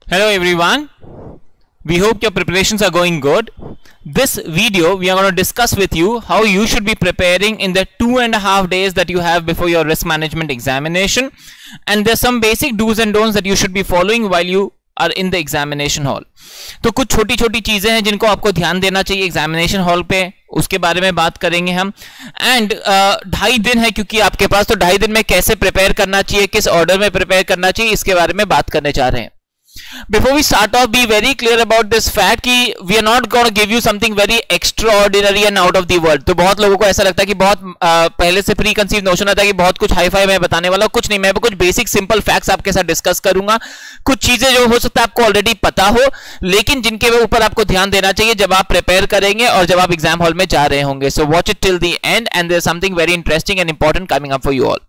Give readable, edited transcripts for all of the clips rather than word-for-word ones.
Hello everyone. We hope your preparations are going good. This video we are going to discuss with you how you should be preparing in the 2.5 days that you have before your risk management examination, and there's some basic do's and don'ts that you should be following while you are in the examination hall. तो कुछ छोटी छोटी चीजें हैं जिनको आपको ध्यान देना चाहिए एग्जामिनेशन हॉल पे, उसके बारे में बात करेंगे हम. एंड 2.5 दिन है क्योंकि आपके पास, तो 2.5 दिन में कैसे प्रिपेयर करना चाहिए, किस ऑर्डर में प्रिपेयर करना चाहिए, इसके बारे में बात करने जा रहे हैं. Before we start off, be very clear about this fact कि we are not going to give you something very extraordinary and out of the world. तो बहुत लोगों को ऐसा लगता है कि बहुत पहले से प्री कंसीव नोशन आता है कि बहुत कुछ हाई फाई मैं बताने वाला हूं. कुछ नहीं, मैं कुछ बेसिक सिंपल फैक्ट्स आपके साथ डिस्कस करूंगा. कुछ चीजें जो हो सकता है आपको ऑलरेडी पता हो, लेकिन जिनके ऊपर आपको ध्यान देना चाहिए जब आप प्रिपेयर करेंगे और जब आप एग्जाम हॉल में जा रहे होंगे. So watch it till the end and there is something very interesting and important coming up for you all.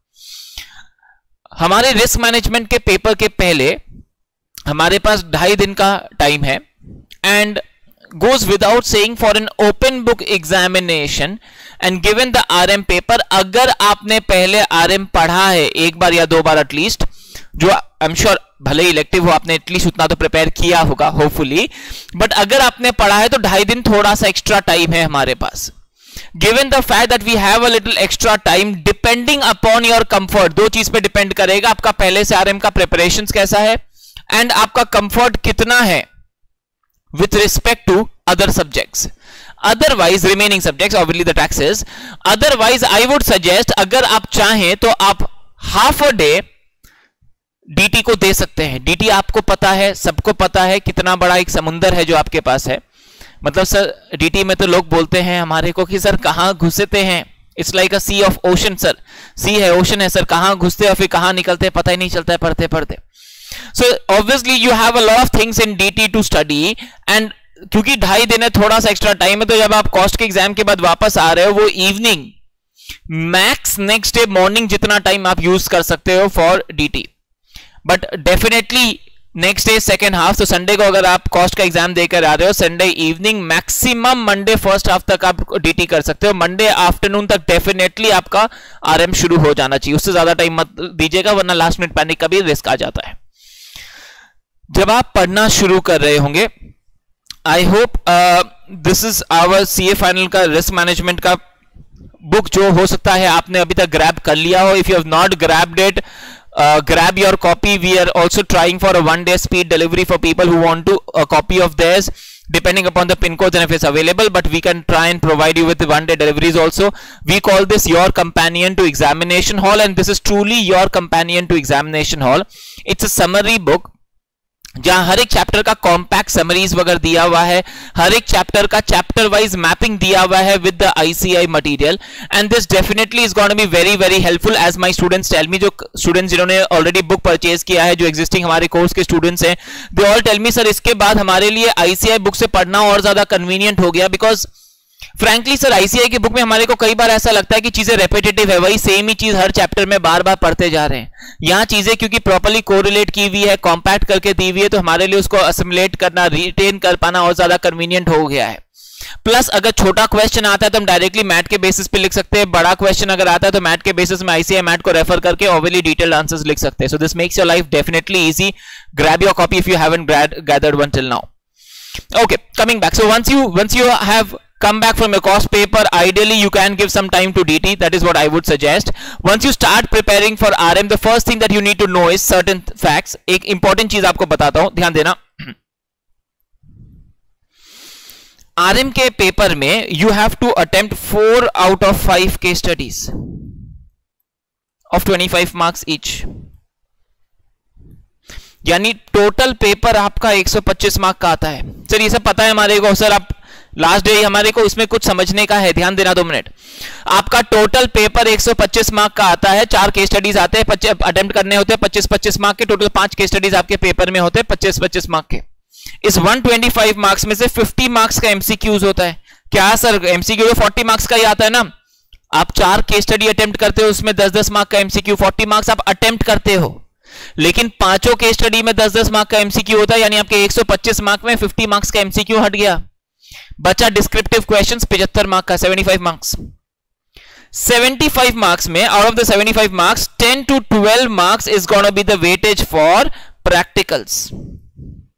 हमारे रिस्क मैनेजमेंट के पेपर के पहले हमारे पास 2.5 दिन का टाइम है. And goes without saying for an open book examination and given the RM paper, अगर आपने पहले आरएम पढ़ा है एक बार या 2 बार एटलीस्ट, जो आई एम श्योर भले ही इलेक्टिव हो आपने एटलीस्ट उतना तो प्रिपेयर किया होगा होपफुली, बट अगर आपने पढ़ा है तो 2.5 दिन थोड़ा सा एक्स्ट्रा टाइम है हमारे पास. Given the fact that we have a little extra time, depending upon your comfort, दो चीज पे डिपेंड करेगा, आपका पहले से आरएम का प्रिपरेशन कैसा है एंड आपका कंफर्ट कितना है with respect to other subjects, otherwise remaining subjects, obviously the taxes. Otherwise I would suggest, अगर आप चाहें तो आप हाफ अ डे डीटी को दे सकते हैं. डीटी आपको पता है, सबको पता है कितना बड़ा एक समुंदर है जो आपके पास है. मतलब सर डीटी में तो लोग बोलते हैं हमारे को कि सर कहां घुसते हैं, it's like a sea of ocean. Sir sea है, ओशन है, सर कहां घुसते और फिर कहां निकलते पता ही नहीं चलता है पढ़ते पढ़ते. So obviously you have a lot of things in DT to study, and क्योंकि 2.5 दिन है, थोड़ा सा एक्स्ट्रा टाइम है, तो जब आप कॉस्ट के एग्जाम के बाद वापस आ रहे हो वो evening max next day morning जितना टाइम आप यूज कर सकते हो for DT. But definitely next day second half, तो संडे को अगर आप कॉस्ट का एग्जाम देकर आ रहे हो, Sunday evening maximum Monday first half तक आप डीटी कर सकते हो. मंडे आफ्टरनून तक डेफिनेटली आपका आरएम शुरू हो जाना चाहिए, उससे ज्यादा टाइम मत दीजिएगा वरना लास्ट मिनट पैनिक का भी रिस्क आ जाता है. जब आप पढ़ना शुरू कर रहे होंगे, I hope this is our CA final का रिस्क मैनेजमेंट का बुक, जो हो सकता है आपने अभी तक ग्रैब कर लिया हो. If you have not grabbed it, grab your copy. We are also trying for a 1-day speed delivery for people who want to a copy of theirs, depending upon the pin codes and if it's available, but we can try and provide you with the 1-day deliveries also. We call this your companion to examination hall, and this is truly your companion to examination hall. It's a summary book जहां हर एक chapter का compact summaries वगैरह दिया हुआ है, हर एक chapter का chapter wise mapping दिया हुआ है with the ICI material. And this definitely is going to be very very helpful as my students tell me. जो स्टूडेंट्स जिन्होंने ऑलरेडी बुक परचेज किया है, जो एग्जिस्टिंग हमारे कोर्स के स्टूडेंट्स हैं, they all tell me sir इसके बाद हमारे लिए ICI बुक से पढ़ना और ज्यादा कन्वीनियंट हो गया. बिकॉज फ्रैंकली सर ICI की बुक में हमारे को कई बार ऐसा लगता है कि चीजें रेपिटेटिव है, वही सेम ही चीज हर चैप्टर में बार बार पढ़ते जा रहे हैं. यहाँ चीजें क्योंकि प्रॉपर्ली कोरिलेट की हुई है, कॉम्पैक्ट करके दी हुई है, तो हमारे लिए उसको असिमुलेट करना, रिटेन कर पाना और ज्यादा कन्वीनियंट हो गया है. प्लस अगर छोटा क्वेश्चन आता है तो हम डायरेक्टली मैथ के बेसिस पे लिख सकते हैं, बड़ा क्वेश्चन अगर आता है तो मैथ के बेसिस में ICI मैथ को रेफर करके ओवरली डिटेल्ड आंसर्स लिख सकते हैं. So this makes your life definitely easy. Grab your copy if you haven't gathered one till now. Okay, coming back. So once you have come back from your cost paper, ideally you can give some time to DT. That is what I would suggest. Once you start preparing for RM, the first thing that you need to know is certain facts. एक important चीज आपको बताता हूं, ध्यान देना. RM के paper में you have to attempt 4 out of 5 case studies of 25 marks each. यानी टोटल पेपर आपका 125 मार्क का आता है. सर ये सब पता है हमारे को, सर आप लास्ट डे हमारे को इसमें कुछ समझने का है, ध्यान देना 2 मिनट. आपका टोटल पेपर 125 मार्क का आता है, 4 केस स्टडीज आते हैं, अटेम्प्ट करने होते हैं 25-25 मार्क के. टोटल 5 केस स्टडीज आपके पेपर में होते हैं 25-25 मार्क के. इस 125 मार्क्स में से 50 मार्क्स का एमसीक्यूज होता है. क्या सर एमसीक्यू 40 मार्क्स का ही आता है ना? आप 4 केस स्टडी अटेम्प्ट करते हो, उसमें 10-10 मार्क का एमसीक्यू, 40 मार्क्स आप अटेम्प्ट करते हो. लेकिन 5 केस स्टडी में 10-10 मार्क का एमसीक्यू होता है, यानी आपके 125 मार्क में 50 मार्क्स का एमसीक्यू हट गया. बचा डिस्क्रिप्टिव क्वेश्चंस 75 मार्क का, 75 मार्क्स. 75 मार्क्स में out of the 75 marks 10 to 12 marks is gonna be the weightage for practicals.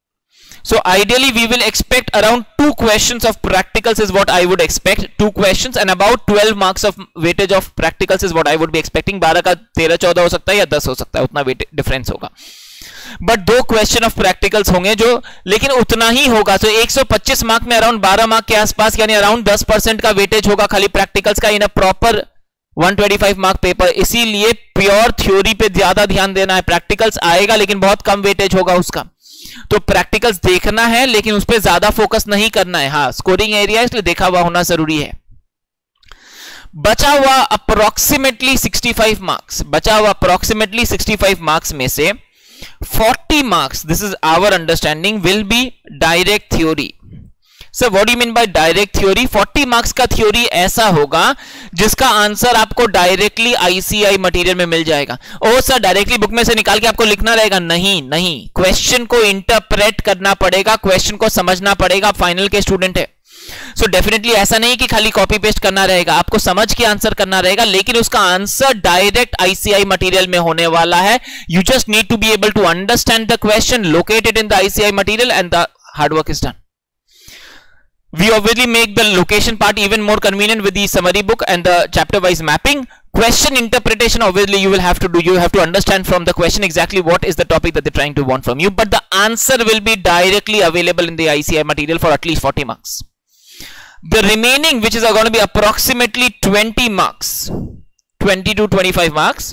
So ideally we will expect around 2 questions of practicals is what I would expect, 2 questions and about 12 marks of weightage of practicals is what I would be expecting. 12 का 13-14 हो सकता है या 10 हो सकता है, उतना weight difference होगा, बट 2 क्वेश्चन ऑफ प्रैक्टिकल्स होंगे जो, लेकिन उतना ही होगा. तो 125 मार्क में अराउंड 12 मार्क के आसपास यानी अराउंड 10% का वेटेज होगा खाली प्रैक्टिकल्स का in a proper 125 mark paper. इसीलिए प्योर थ्योरी पे ज्यादा ध्यान देना है. प्रैक्टिकल्स आएगा लेकिन बहुत कम वेटेज होगा उसका, तो प्रैक्टिकल्स देखना है लेकिन उस पर ज्यादा फोकस नहीं करना है. हाँ, स्कोरिंग एरिया इसलिए देखा हुआ होना जरूरी है. बचा हुआ अप्रोक्सीमेटली 65 मार्क्स, बचा हुआ अप्रोक्सीमेटली 65 मार्क्स में से 40 marks, this is our understanding, will be direct theory. Sir what do you mean by direct theory? 40 marks का थ्योरी ऐसा होगा जिसका आंसर आपको डायरेक्टली आईसीआई मटेरियल में मिल जाएगा. ओ सर डायरेक्टली बुक में से निकाल के आपको लिखना रहेगा? नहीं नहीं, क्वेश्चन को इंटरप्रेट करना पड़ेगा, क्वेश्चन को समझना पड़ेगा. आप फाइनल के स्टूडेंट है, सो डेफिनेटली ऐसा नहीं कि खाली कॉपी पेस्ट करना रहेगा, आपको समझ के आंसर करना रहेगा, लेकिन उसका आंसर डायरेक्ट आईसीआई मटेरियल में होने वाला है. You just need to be able to understand the question, located in the ICI material and the hard work is done. We obviously make the location part even more convenient with the summary book and the chapter wise mapping. Question interpretation obviously you will have to do, you have to understand from the question exactly what is the topic that they're trying to want from you, but the answer will be directly available in the ICI material for at least 40 marks. The remaining, which is going to be approximately 20 marks, 20 to 25 marks,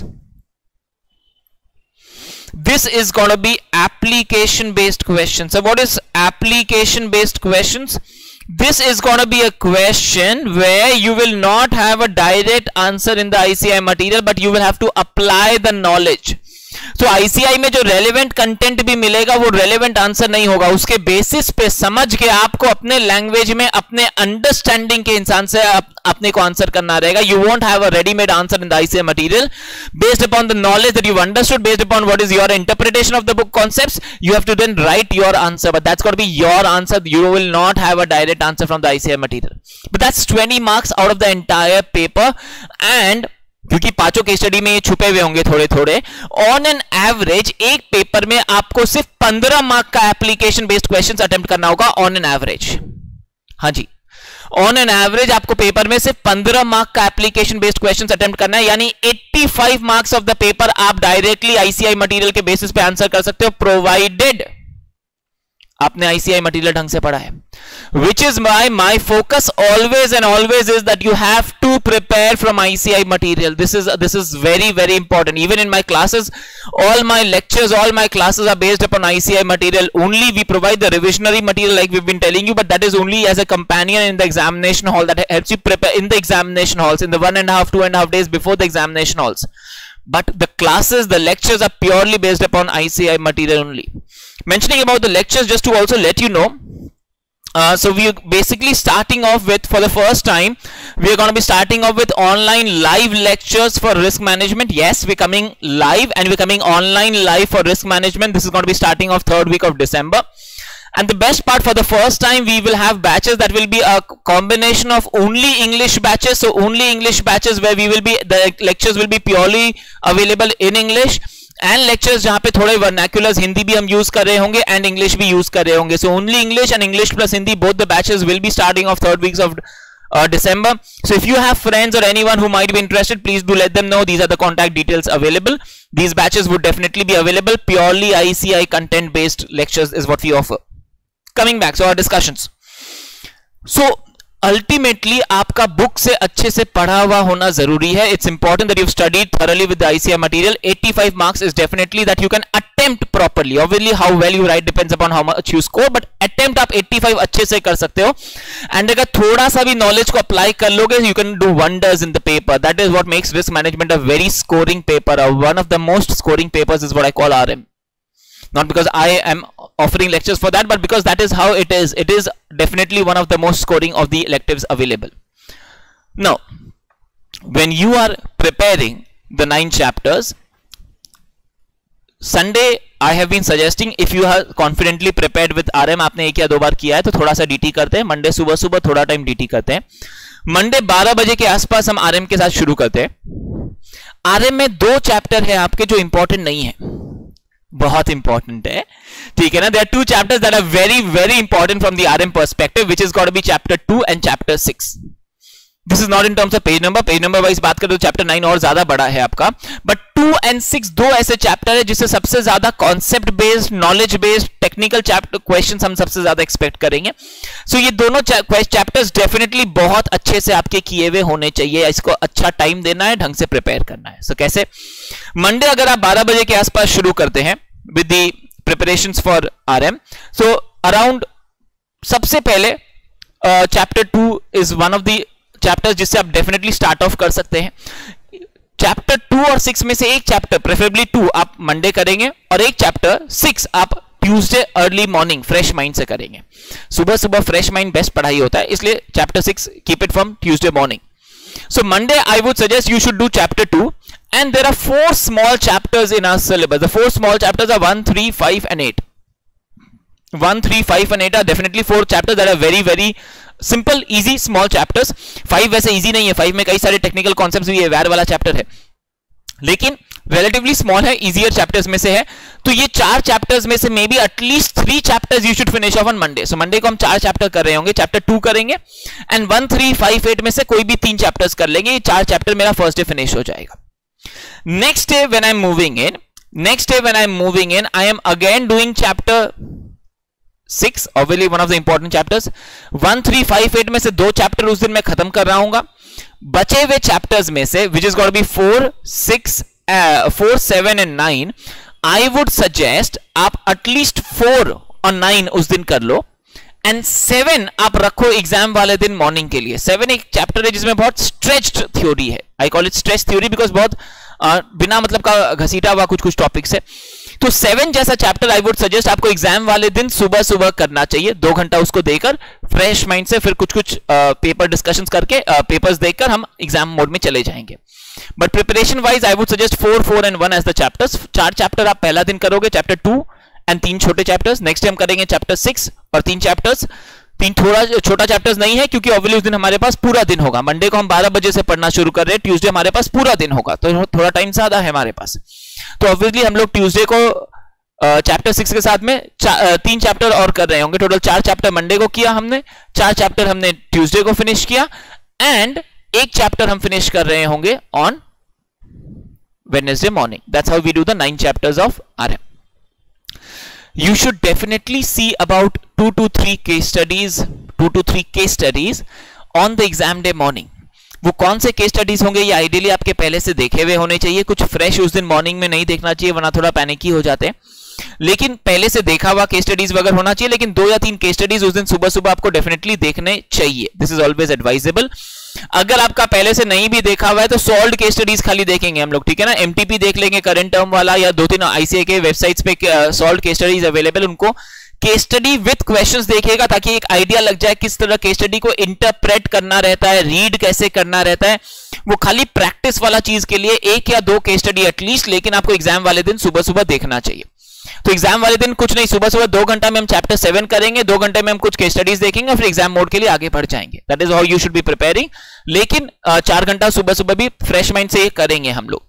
this is going to be application based questions. So what is application based questions? This is going to be a question where you will not have a direct answer in the ICI material, but you will have to apply the knowledge. So ICI में जो relevant content भी मिलेगा वो relevant answer नहीं होगा, उसके basis पे समझ के आपको अपने language में अपने understanding के इंसान से अपने को आंसर करना रहेगा. You won't have a ready-made answer in the ICI material based upon the knowledge that you've understood, based upon what is your interpretation of the book concepts. You have to then write your answer, but that's got to be your answer. You will not have a direct answer from the ICI material. But that's 20 marks out of the entire paper, and क्योंकि पांचों case study में ये छुपे हुए होंगे थोड़े थोड़े, on an average एक पेपर में आपको सिर्फ 15 मार्क का एप्लीकेशन बेस्ड क्वेश्चंस अटेम्प्ट करना होगा ऑन एन एवरेज. हाँ जी, ऑन एन एवरेज आपको पेपर में सिर्फ 15 मार्क का एप्लीकेशन बेस्ड क्वेश्चंस अटेम्प्ट करना है, यानी 85 मार्क्स ऑफ द पेपर आप डायरेक्टली आईसीआई मटेरियल के बेसिस पे आंसर कर सकते हो, प्रोवाइडेड आपने आईसीआई मटेरियल ढंग से पढ़ा है. Which is why my focus always and always is that you have to prepare from ICI material. This is very very important. Even in my classes, all my lectures, all my classes are based upon ICI material. Only we provide the revisionary material like we've been telling you, but that is only as a companion in the examination hall, that helps you prepare in the examination halls, in the 1.5 2.5 days before the examination halls. But the classes, the lectures are purely based upon ICI material only. Mentioning about the lectures, just to also let you know, so we are basically starting off with, for the first time, we are going to be starting off with online live lectures for risk management. Yes, we're coming live and we're coming online live for risk management. This is going to be starting off 3rd week of December. And the best part, for the first time, we will have batches that will be a combination of only English batches. So only English batches where we will be, the lectures will be purely available in English. And lectures जहां पे थोड़े वर्नाक्युलर्स हिंदी भी हम use कर रहे होंगे and English भी use कर रहे होंगे. So only English and English plus Hindi, both the batches will be starting off 3rd weeks of December. So if you have friends or anyone who might be interested, please do let them know. These are the contact details available. These batches would definitely be available. Purely ICI content based lectures is what we offer. Coming back, so our discussions. So ultimately आपका book से अच्छे से पढ़ा हुआ होना जरूरी है. It's important that you studied thoroughly with the ICI material. 85 marks is definitely that you can attempt properly. Obviously how well you write depends upon how much you score, but attempt आप 85 अच्छे से कर सकते हो. And अगर थोड़ा सा भी नॉलेज को अप्लाई कर लोगे, you can do wonders in the paper. That is what makes risk management a very scoring paper. One of the most scoring papers is what I call RM. Not because I am offering lectures for that, but because that is how it is. It is definitely one of the most scoring of the electives available. Now, when you are preparing the 9 chapters, Sunday I have been suggesting, if you are confidently prepared with RM, आपने 1 या 2 बार किया है तो थोड़ा सा DT करते हैं. Monday सुबह सुबह थोड़ा टाइम DT करते हैं. मंडे 12 बजे के आसपास हम RM के साथ शुरू करते हैं. RM में 2 चैप्टर है आपके जो इंपॉर्टेंट नहीं है, बहुत इंपॉर्टेंट है. ठीक है ना. There are two chapters that are very very important from the RM perspective, which is got to be chapter 2 and chapter 6. This is not in terms of page number wise बात करें तो chapter 9 और ज्यादा बड़ा है आपका, but 2 and 6 दो ऐसे चैप्टर है जिससे सबसे ज्यादा concept based, knowledge based, technical chapter questions हम सबसे ज्यादा एक्सपेक्ट करेंगे. सो ये दोनों चैप्टर्स डेफिनेटली बहुत अच्छे से आपके किए हुए होने चाहिए. इसको अच्छा टाइम देना है, ढंग से प्रिपेयर करना है. सो कैसे? मंडे अगर आप 12 बजे के आसपास शुरू करते हैं with the preparations for RM, so around सबसे पहले chapter 2 is one of the chapters जिससे आप डेफिनेटली स्टार्ट ऑफ कर सकते हैं. चैप्टर 2 और 6 में से एक चैप्टर, प्रेफरेबली 2 आप मंडे करेंगे और एक चैप्टर 6 आप Tuesday early morning fresh mind से करेंगे. सुबह सुबह फ्रेश माइंड बेस्ट पढ़ाई होता है, इसलिए chapter 6 keep it from Tuesday morning. So Monday I would suggest you should do chapter 2, and there are 4 small chapters in our syllabus. The 4 small chapters are 1, 3, 5 and 8. 1, 3, 5 and 8 are definitely 4 chapters that are very very simple, easy, small chapters. 5 वैसे easy नहीं है, 5 में कई सारे technical concepts भी है, वैर वाला चैप्टर है, लेकिन relatively small है, easier chapters में से है. तो ये 4 chapters में से maybe at least 3 chapters you should finish off on Monday. So Monday को हम 4 chapter कर रहे होंगे, chapter 2 करेंगे and 1, 3, 5, 8 में से कोई भी 3 chapters कर लेंगे. ये 4 chapter मेरा first day finish हो जाएगा. Next day when I'm moving in, I am again doing chapter 6, obviously one of the important chapters. 1, 3, 5, 8 में से 2 chapter उस दिन मैं खत्म कर रहा हूंगा. बचे हुए chapters में से which is going to be 4, 6, 4, 7 and 9, I would suggest आप at least 4 और 9 उस दिन कर लो and 7 आप रखो एग्जाम वाले दिन मॉर्निंग के लिए. 7 एक चैप्टर है जिसमें बहुत स्ट्रेच्ड थ्योरी है. I call it stretched theory because बहुत बिना मतलब का घसीटा हुआ कुछ टॉपिक्स है. तो 7 जैसा चैप्टर आई वुड सजेस्ट आपको एग्जाम वाले दिन सुबह सुबह करना चाहिए. 2 घंटा उसको देकर फ्रेश माइंड से फिर कुछ पेपर डिस्कशंस करके पेपर्स देखकर हम एग्जाम मोड में चले जाएंगे. But preparation wise I would suggest 4, 4 and 1 as the chapters. 4 chapter आप पहला दिन करोगे, चैप्टर 2 एंड 3 छोटे चैप्टर्स. नेक्स्ट टाइम करेंगे चैप्टर 6 और 3 चैप्टर्स. 3 थोड़ा छोटा चैप्टर्स नहीं है क्योंकि ऑब्वियसली उस दिन हमारे पास पूरा दिन होगा. मंडे को हम 12 बजे से पढ़ना शुरू कर रहे हैं, ट्यूसडे हमारे पास पूरा दिन होगा, तो थोड़ा टाइम ज्यादा है हमारे पास. तो ऑब्वियसली हम लोग ट्यूसडे को चैप्टर 6 के साथ में 3 चैप्टर और कर रहे होंगे. टोटल 4 चैप्टर मंडे को किया हमने, 4 चैप्टर हमने ट्यूसडे को फिनिश किया एंड 1 चैप्टर हम फिनिश कर रहे होंगे on Wednesday morning. That's how we do the 9 chapters of RM. You should definitely see about 2 to 3 case studies on the exam day morning. वो कौन से केस स्टडीज होंगे ये आइडियली आपके पहले से देखे हुए होने चाहिए. कुछ फ्रेश उस दिन मॉर्निंग में नहीं देखना चाहिए वरना थोड़ा पैनिकी हो जाते हैं. लेकिन पहले से देखा हुआ केस स्टडीज वगैरह होना चाहिए. लेकिन 2 या 3 केस स्टडीज उस दिन सुबह सुबह आपको डेफिनेटली देखने चाहिए. This is always advisable. अगर आपका पहले से नहीं भी देखा हुआ है तो सॉल्व्ड केस स्टडीज खाली देखेंगे हम लोग, ठीक है ना. MTP देख लेंगे करंट टर्म वाला, या 2-3 ICA के वेबसाइट्स पे सॉल्व्ड केस स्टडीज अवेलेबल, उनको केस स्टडी विद क्वेश्चंस देखिएगा ताकि एक आइडिया लग जाए किस तरह केस स्टडी को इंटरप्रेट करना रहता है, रीड कैसे करना रहता है. वो खाली प्रैक्टिस वाला चीज के लिए 1 या 2 केस स्टडी एटलीस्ट, लेकिन आपको एग्जाम वाले दिन सुबह सुबह देखना चाहिए. तो एग्जाम वाले दिन कुछ नहीं, सुबह सुबह 2 घंटा में हम चैप्टर 7 करेंगे, 2 घंटे में हम कुछ केस स्टडीज देखेंगे, फिर एग्जाम मोड के लिए आगे बढ़ जाएंगे. That is how you should be preparing. लेकिन 4 घंटा सुबह सुबह भी फ्रेश माइंड से करेंगे हम लोग.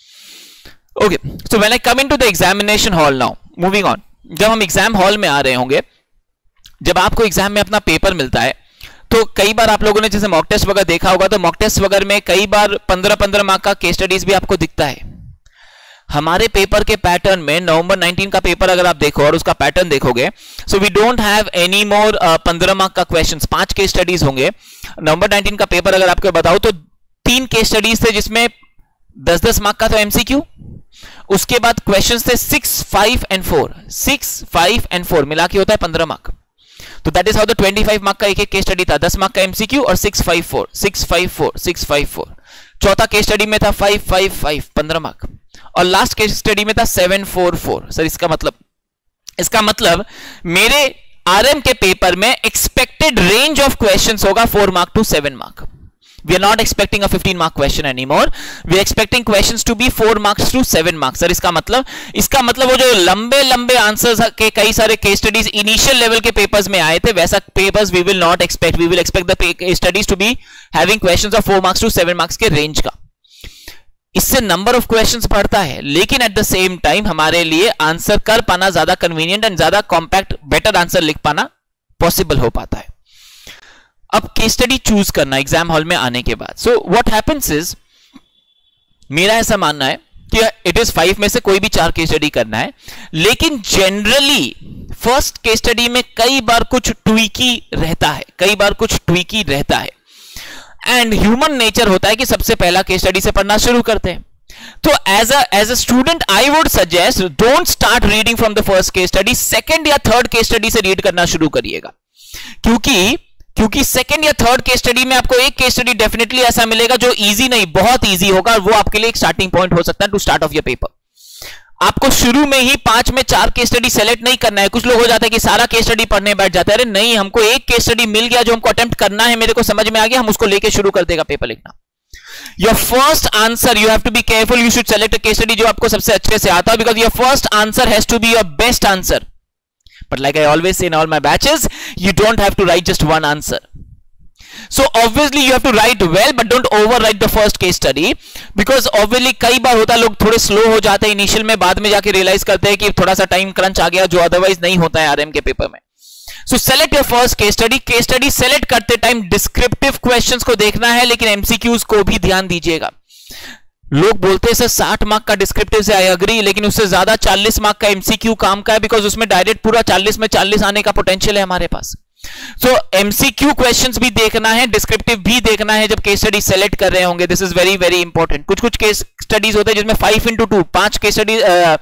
Okay, so when I come into the examination hall now, moving on. जब हम एग्जाम हॉल में आ रहे होंगे, जब आपको एग्जाम में अपना पेपर मिलता है, तो कई बार आप लोगों ने जैसे मॉक टेस्ट वगैरह देखा होगा, तो मॉक टेस्ट वगैरह में कई बार 15-15 मार्क का केस स्टडीज भी आपको दिखता है. हमारे पेपर के पैटर्न में नवंबर 19 का पेपर अगर आप देखो और उसका पैटर्न देखोगे, so we don't have any more 15 mark का क्वेश्चंस. 5 केस स्टडीज होंगे. नवंबर 19 का पेपर अगर आपको बताओ तो 3 केस स्टडीज थे जिसमें 10-10 मार्क का तो MCQ. उसके बाद क्वेश्चंस थे 6, 5 and 4. 6, 5 and 4 मिला के होता है 15 मार्क. तो that is how the 25 mark का एक केस स्टडी था. 10 मार्क का MCQ और 6, 5, 4, 6, 5, 4, 6, 5, 4. चौथा केस स्टडी में था 5, 5, 5, 15 मार्क. और लास्ट केस स्टडी में था 7, 4, 4. सर इसका मतलब मेरे RM के पेपर में एक्सपेक्टेड रेंज ऑफ क्वेश्चंस होगा 4 mark to 7 mark. We are not expecting a 15 mark question anymore. We are expecting questions to be 4 marks to 7 marks. Sir इसका मतलब वो जो लंबे आंसर्स के कई सारे केस स्टडीज इनिशियल लेवल के पेपर्स में आए थे, वैसा papers we will not expect. We will expect the studies to be having questions of 4 marks to 7 marks के रेंज का. इससे नंबर ऑफ क्वेश्चंस बढ़ता है, लेकिन एट द सेम टाइम हमारे लिए आंसर कर पाना ज्यादा कन्वीनियंट एंड ज्यादा कॉम्पैक्ट बेटर आंसर लिख पाना पॉसिबल हो पाता है। अब केस स्टडी चूज करना एग्जाम हॉल में आने के बाद। सो व्हाट हैपेंस इज, मेरा ऐसा मानना है कि इट इज 5 में से कोई भी 4 केस स्टडी करना है, लेकिन जनरली फर्स्ट केस स्टडी में कई बार कुछ ट्विकी रहता है, एंड ह्यूमन नेचर होता है कि सबसे पहला केस स्टडी से पढ़ना शुरू करते हैं। तो as a student I would suggest don't start reading from the first case study, second या थर्ड केस स्टडी से रीड करना शुरू करिएगा, क्योंकि सेकंड या थर्ड केस स्टडी में आपको एक केस स्टडी डेफिनेटली ऐसा मिलेगा जो इजी नहीं, बहुत इजी होगा, वो आपके लिए एक स्टार्टिंग पॉइंट हो सकता है to start off your paper. आपको शुरू में ही 5 में 4 केस स्टडी सेलेक्ट नहीं करना है। कुछ लोग हो जाता है कि सारा केस स्टडी पढ़ने बैठ जाते हैं, अरे नहीं, हमको एक केस स्टडी मिल गया जो हमको अटेम्प्ट करना है, मेरे को समझ में आ गया, हम उसको लेके शुरू कर देगा पेपर लिखना। Your first answer, you have to be careful, you should select a case study जो आपको सबसे अच्छे से आता है, because your first answer has to be your best answer. But like I always say in all my batches, you don't have to write just one answer. So obviously you have to write well, but don't overwrite the first case study, because obviously कई बार होता है लोग थोड़े slow हो जाते हैं initial में, बाद में जाके रियलाइज करते हैं कि थोड़ा सा टाइम क्रंच आ गया, जो अदरवाइज नहीं होता है आरएम के पेपर में। So select your first case study. Case study select करते टाइम डिस्क्रिप्टिव क्वेश्चंस को देखना है, लेकिन एमसीक्यूज को भी ध्यान दीजिएगा। लोग बोलते हैं सर 60 मार्क का डिस्क्रिप्टिव से, आई अग्री, लेकिन उससे ज्यादा 40 मार्क का एमसीक्यू काम का है, बिकॉज उसमें डायरेक्ट पूरा 40 में 40 आने का पोटेंशियल है हमारे पास। सो एमसीक्यू क्वेश्चंस भी देखना है, डिस्क्रिप्टिव भी देखना है जब केस स्टडी सेलेक्ट कर रहे होंगे। This is very very important. कुछ केस स्टडीज होते हैं जिसमें 5x2 5 केस स्टडी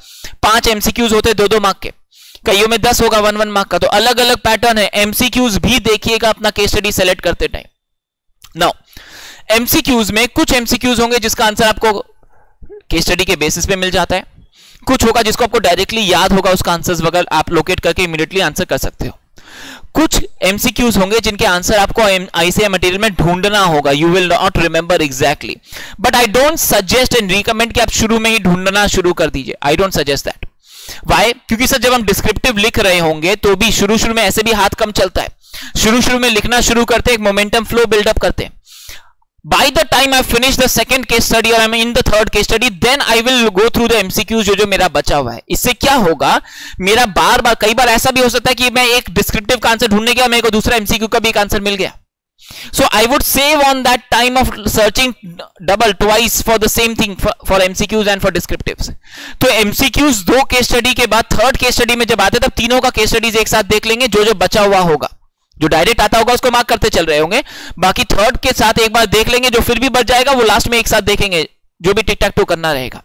5 एमसीक्यूज होते हैं 2-2 मार्क के, कईयों में 10 होगा 1-1 मार्क का, तो अलग अलग पैटर्न है। एमसीक्यूज भी देखिएगा अपना केस स्टडी सेलेक्ट करते टाइम। नाउ एमसीक्यूज में कुछ एमसीक्यूज होंगे जिसका आंसर आपको केस स्टडी के बेसिस पे मिल जाता है, कुछ होगा जिसको आपको डायरेक्टली याद होगा, उसका आंसर्स वगैरह आप लोकेट करके इमीडिएटली आंसर कर सकते हो। कुछ एमसीक्यूज होंगे जिनके आंसर आपको आईसीआई मटेरियल में ढूंढना होगा, you will not remember exactly, but I don't suggest and recommend कि आप शुरू में ही ढूंढना शुरू कर दीजिए। I don't suggest that. Why? क्योंकि सर जब हम डिस्क्रिप्टिव लिख रहे होंगे तो भी शुरू में ऐसे भी हाथ कम चलता है, शुरू में लिखना शुरू करते हैं, एक मोमेंटम फ्लो बिल्डअप करते हैं। By the time I finish the second case study or I'm in the third case study, then I will go through the MCQs जो मेरा बचा हुआ है। इससे क्या होगा, मेरा बार बार, कई बार ऐसा भी हो सकता है कि मैं एक डिस्क्रिप्टिव का आंसर ढूंढने गया, मेरे को दूसरा MCQ का भी एक आंसर मिल गया। So I would save on that time of searching double twice for the same thing for MCQs and for descriptives। तो MCQs 2 केस स्टडी के बाद थर्ड केस स्टडी में जब आते तब तीनों का केस स्टडीज एक साथ देख लेंगे, जो बचा हुआ होगा, जो डायरेक्ट आता होगा उसको मार्क करते चल रहे होंगे, बाकी थर्ड के साथ एक बार देख लेंगे, जो फिर भी बच जाएगा वो लास्ट में एक साथ देखेंगे, जो भी टिक टैक टू करना रहेगा।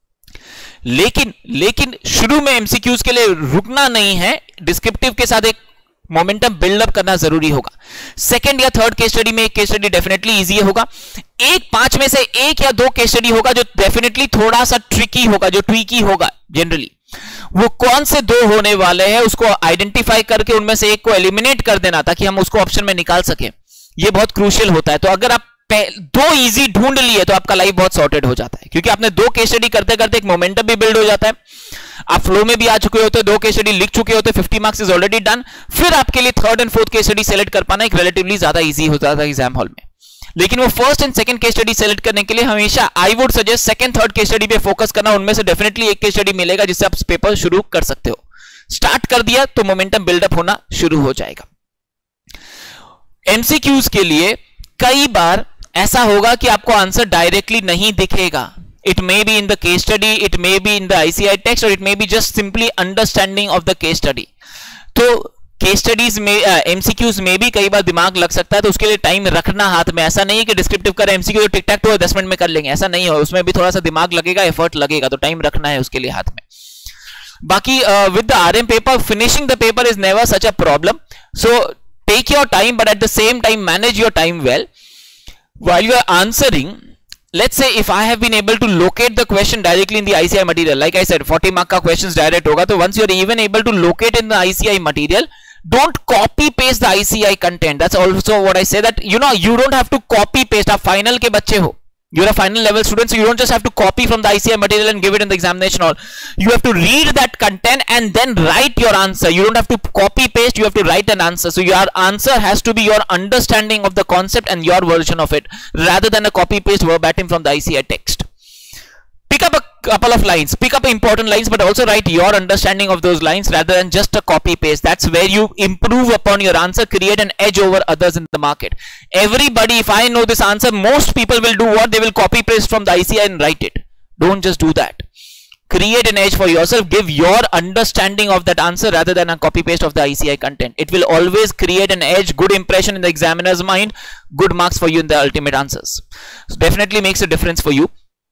लेकिन शुरू में एमसीक्यूज के लिए रुकना नहीं है, डिस्क्रिप्टिव के साथ एक मोमेंटम बिल्डअप करना जरूरी होगा। सेकंड या थर्ड केस स्टडी में एक केस स्टडी डेफिनेटली इजी होगा, एक 5 में से 1 या 2 केस स्टडी होगा जो डेफिनेटली थोड़ा सा ट्रिकी होगा, जो ट्विकी होगा। जनरली वो कौन से 2 होने वाले हैं उसको आइडेंटिफाई करके उनमें से एक को एलिमिनेट कर देना ताकि हम उसको ऑप्शन में निकाल सके, ये बहुत क्रूशियल होता है। तो अगर आप 2 इजी ढूंढ लिए तो आपका लाइफ बहुत सॉर्टेड हो जाता है, क्योंकि आपने 2 केस स्टडी करते करते एक मोमेंटम भी बिल्ड हो जाता है, आप फ्लो में भी आ चुके होते, 2 केस स्टडी लिख चुके होते, 50 मार्क्स इज ऑलरेडी डन। फिर आपके लिए third and fourth case study select कर पाना एक रिलेटिवली ज्यादा इजी हो जाता है एग्जाम हॉल में। लेकिन वो first and second case study select करने के लिए हमेशा I would suggest second third case study पे फोकस करना, उनमें से डेफिनेटली एक केस स्टडी मिलेगा जिससे आप पेपर शुरू कर सकते हो। स्टार्ट कर दिया तो मोमेंटम बिल्डअप होना शुरू हो जाएगा। एमसीक्यूज के लिए कई बार ऐसा होगा कि आपको आंसर डायरेक्टली नहीं दिखेगा, it may be in the case study, it may be in the ICI text, or it may be just simply understanding of the case study। तो केस स्टडीज में एमसीक्यूज में भी कई बार दिमाग लग सकता है, तो उसके लिए टाइम रखना हाथ में। ऐसा नहीं है कि डिस्क्रिप्टिव कर एमसीक्यू टिक टैक तो 10 मिनट में कर लेंगे, ऐसा नहीं हो, उसमें भी थोड़ा सा दिमाग लगेगा, एफर्ट लगेगा, तो टाइम रखना है उसके लिए हाथ में। बाकी with the RM paper, finishing the paper is never such a problem, so take your time, but at the same time manage your time well while you are answering. Let's say if I have been able to locate the question directly in the ICI material, like I said 40 mark का questions direct होगा, तो once you are even able to locate in the ICI material, don't copy paste the ICI content. That's also what I say, that you know you don't have to copy paste। आप final के बच्चे हो, you're a final level student, so you don't just have to copy from the ICI material and give it in the examination hall. You have to read that content and then write your answer. You don't have to copy paste, you have to write an answer. So your answer has to be your understanding of the concept and your version of it, rather than a copy paste verbatim from the ICI text. couple of lines, pick up important lines, but also write your understanding of those lines rather than just a copy paste. That's where you improve upon your answer, create an edge over others in the market. Everybody, if I know this answer, most people will do what? They will copy paste from the ICI and write it. Don't just do that. Create an edge for yourself. Give your understanding of that answer rather than a copy paste of the ICI content. It will always create an edge, good impression in the examiner's mind, good marks for you in the ultimate answers. So definitely makes a difference for you.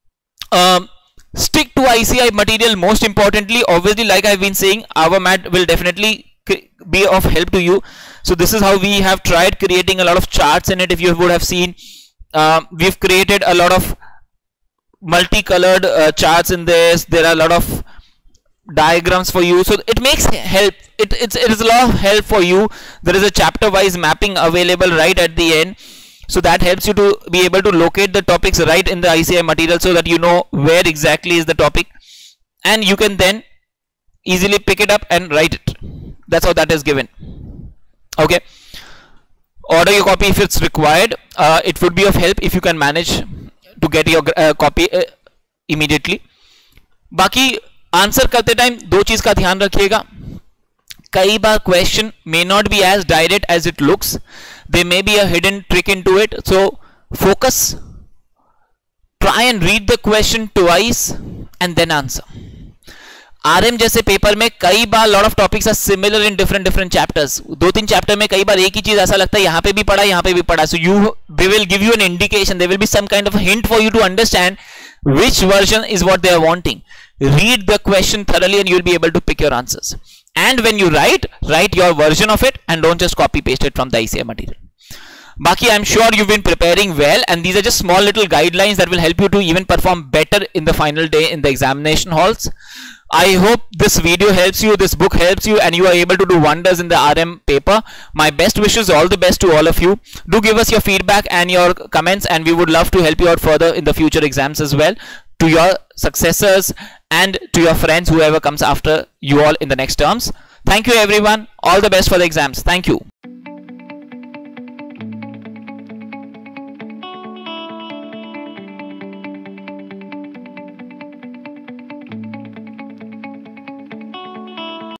Stick to ICI material most importantly. Obviously, like I've been saying, our mat will definitely be of help to you. So this is how we have tried creating a lot of charts in it. If you would have seen, we've created a lot of multicolored charts in this. There are a lot of diagrams for you, so it makes help. It is a lot of help for you. There is a chapter wise mapping available right at the end, so that helps you to be able to locate the topics right in the ICI material, so that you know where exactly is the topic, and you can then easily pick it up and write it. That's how that is given. Okay, order your copy if it's required. It would be of help if you can manage to get your copy immediately. बाकी answer करते time दो चीज का ध्यान रखिएगा. कई बार question may not be as direct as it looks. There may be a hidden trick into it. So focus. Try and read the question twice and then answer. RM जैसे paper में कई बार lot of topics are similar in different chapters. दो तीन chapter में कई बार एक ही चीज ऐसा लगता है यहाँ पे भी पढ़ा यहाँ पे भी पढ़ा. So they will give you an indication. There will be some kind of a hint for you to understand which version is what they are wanting. Read the question thoroughly and you will be able to pick your answers. And when you write your version of it and don't just copy paste it from the ICI material. Baki, I'm sure you've been preparing well, and these are just small little guidelines that will help you to even perform better in the final day in the examination halls. I hope this video helps you, this book helps you, and you are able to do wonders in the RM paper. My best wishes, all the best to all of you. Do give us your feedback and your comments, and we would love to help you out further in the future exams as well, to your successors and to your friends, whoever comes after you all in the next terms. Thank you everyone. All the best for the exams. Thank you.